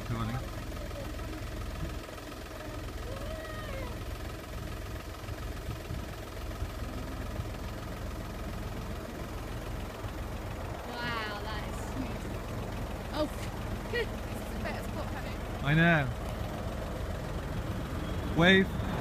recording. Wow, that is huge. Oh, this is a better spot, honey. I know. Wave.